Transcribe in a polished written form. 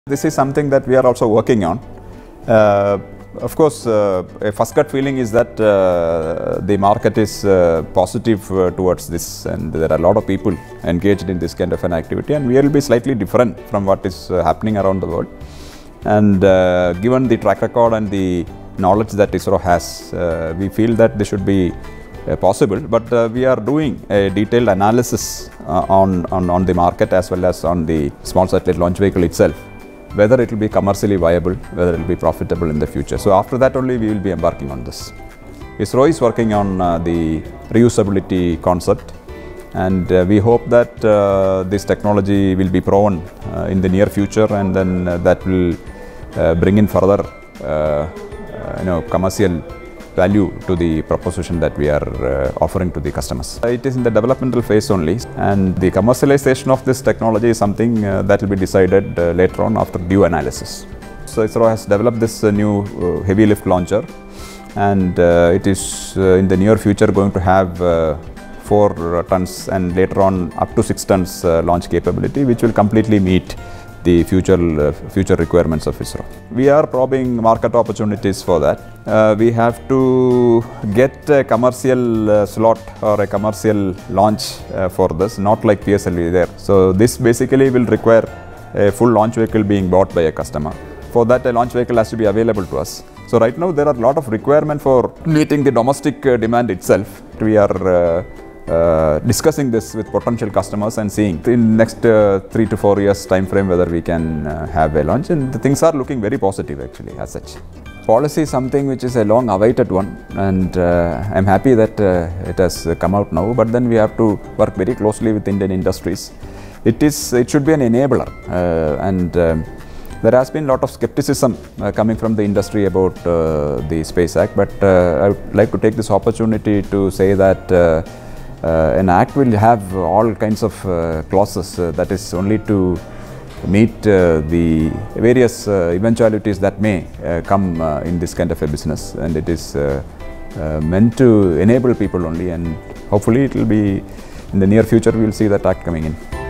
This is something that we are also working on. Of course, a first gut feeling is that the market is positive towards this, and there are a lot of people engaged in this kind of an activity, and we will be slightly different from what is happening around the world. And given the track record and the knowledge that ISRO has, we feel that this should be possible, but we are doing a detailed analysis on the market as well as on the small satellite launch vehicle itself, whether it will be commercially viable, whether it will be profitable in the future. So after that only we will be embarking on this. ISRO is working on the reusability concept, and we hope that this technology will be proven in the near future, and then that will bring in further commercial value to the proposition that we are offering to the customers. It is in the developmental phase only, and the commercialization of this technology is something that will be decided later on after due analysis. So ISRO has developed this new heavy lift launcher, and it is in the near future going to have 4 tons and later on up to 6 tons launch capability, which will completely meet the future requirements of ISRO. We are probing market opportunities for that. We have to get a commercial slot or a commercial launch for this, not like PSLV there. So this basically will require a full launch vehicle being bought by a customer. For that, a launch vehicle has to be available to us. So right now there are a lot of requirement for meeting the domestic demand itself. We are discussing this with potential customers and seeing in next 3 to 4 years time frame whether we can have a launch, and the things are looking very positive actually as such. Policy is something which is a long awaited one, and I'm happy that it has come out now, but then we have to work very closely with Indian industries. It should be an enabler, and there has been a lot of skepticism coming from the industry about the Space Act, but I would like to take this opportunity to say that an act will have all kinds of clauses that is only to meet the various eventualities that may come in this kind of a business, and it is meant to enable people only, and hopefully it will be in the near future we will see that act coming in.